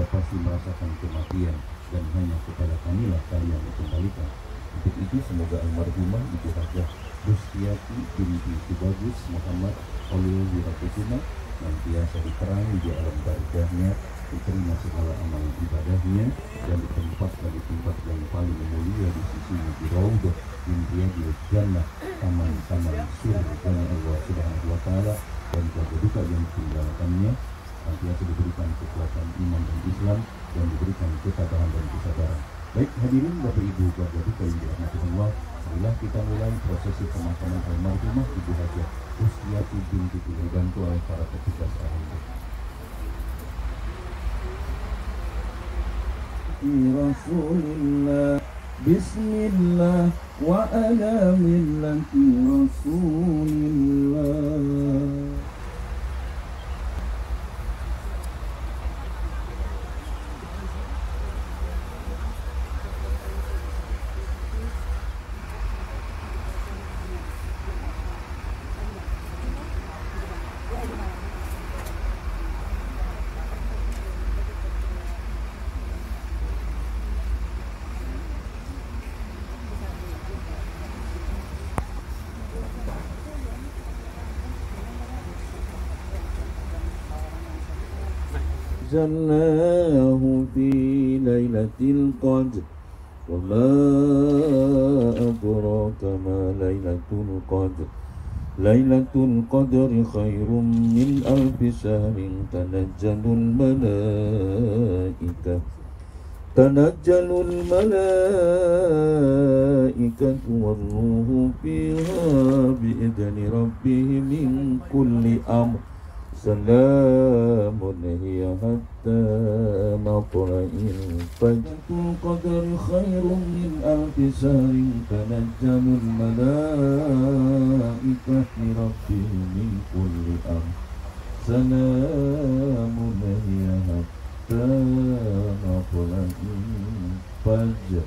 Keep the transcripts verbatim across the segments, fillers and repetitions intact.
pasti merasakan kematian, dan hanya kepada kamilah kalian dikembalikan. Untuk itu semoga almarhumah Ibu Hajah Rustiati binti Tubagus Muhammad Khalil Wirakusuma senantiasa diterangi di alam barzahnya, diterima segala amal ibadahnya, dan ditempatkan di tempat yang paling mulia di sisinya di Raudhah min riyadil jannah, taman-taman surga Allah Subhanahu wa taala, dan keluarga duka yang ditinggalkannya senantiasa diberikan kekuatan iman dan Islam, dan diberikan ketabahan dan kesabaran. Baik hadirin Bapak Ibu keluarga duka yang dirahmati Allah, marilah kita mulai prosesi pemakaman almarhumah Ibu Hajah Rustiati binti Tubagus dibantu oleh para petugas ahli. Rasulillah, Bismillah wa ala millati Rasulillah. أنزلناه في ليلة القدر وما أدراك ما ليلة القدر ليلة القدر خير من ألف شهر تنزل الملائكة تنزل الملائكة والروح فيها بإذن ربهم من كل أمر سلام هي حتى مطلع الفجر. القدر خير من ألف شهر تنزل الملائكة لربهم من كل أمر سلام هي حتى مطلع الفجر.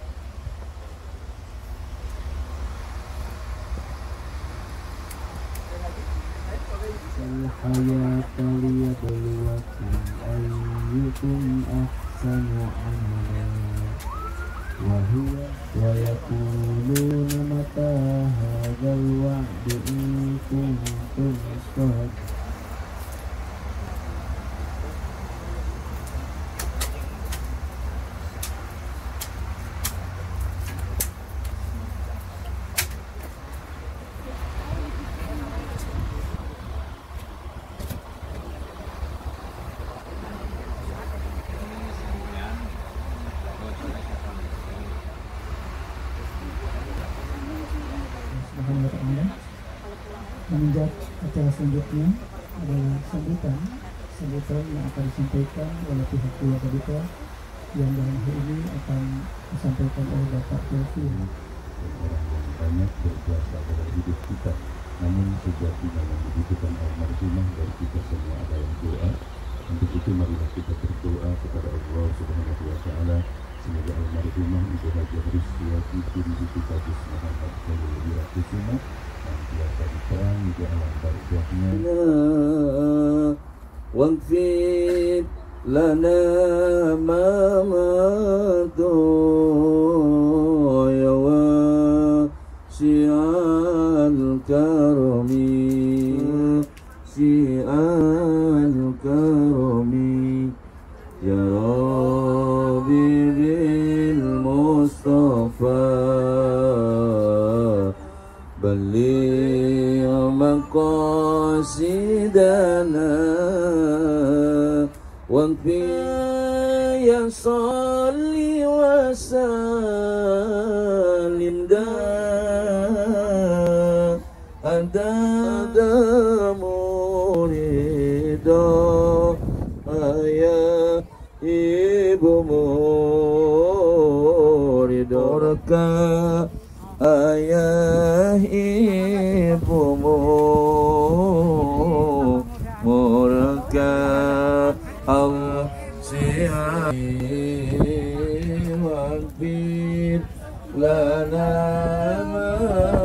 الحياة ليبلوكم أيكم أحسن عملا وهو ويقولون متى هذا الوعد إن كنتم صادقين. Menunjuk acara selanjutnya adalah sambutan sambutan yang akan disampaikan oleh pihak keluarga duka yang dalam hal ini akan disampaikan oleh Bapak Kelvin. Orang yang banyak berkuasa dalam hidup kita, namun sejatinya yang dibutuhkan almarhumah dari kita semua adalah doa. Untuk itu marilah kita berdoa kepada Allah Subhanahu wa taala, semoga almarhumah Ibu Hajah Rustiati binti Tubagus Muhammad Khalil Wirakusuma senantiasa diterangi di alam barzahnya. Waghfir lana ma madu ya wasi'al karami si'al karami ya Rabbi bil Mustafa بلغ مقاصدنا واغفر يا صل وسلم عدد مريدا يا ibu muridorka ayah ibumu murka Allah si'ai waghfir lana